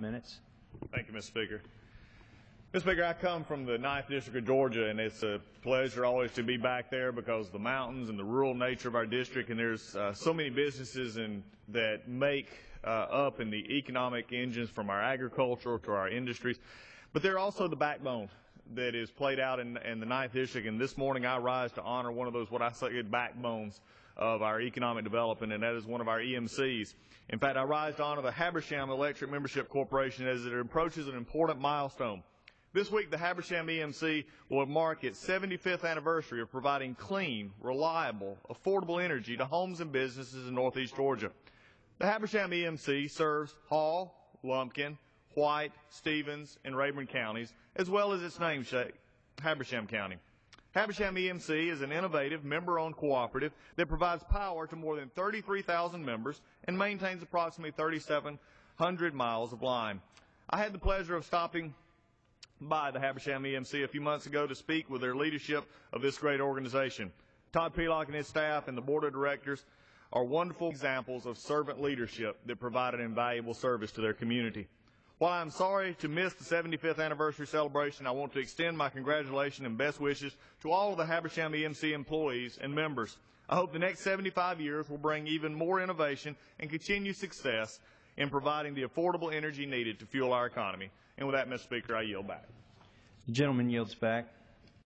5 minutes. Thank you, Mr. Speaker. Mr. Speaker, I come from the 9th District of Georgia, and it's a pleasure always to be back there because of the mountains and the rural nature of our district, and there's so many businesses that make up in the economic engines from our agriculture to our industries. But they're also the backbone that is played out in the 9th District, and this morning I rise to honor one of those, what I say, backbones of our economic development, and that is one of our EMCs. In fact, I rise to honor the Habersham Electric Membership Corporation as it approaches an important milestone. This week, the Habersham EMC will mark its 75th anniversary of providing clean, reliable, affordable energy to homes and businesses in Northeast Georgia. The Habersham EMC serves Hall, Lumpkin, White, Stevens, and Rayburn counties, as well as its namesake, Habersham County. Habersham EMC is an innovative, member-owned cooperative that provides power to more than 33,000 members and maintains approximately 3,700 miles of line. I had the pleasure of stopping by the Habersham EMC a few months ago to speak with their leadership of this great organization. Todd Pelock and his staff and the board of directors are wonderful examples of servant leadership that provide an invaluable service to their community. While I'm sorry to miss the 75th anniversary celebration, I want to extend my congratulations and best wishes to all of the Habersham EMC employees and members. I hope the next 75 years will bring even more innovation and continued success in providing the affordable energy needed to fuel our economy. And with that, Mr. Speaker, I yield back. The gentleman yields back.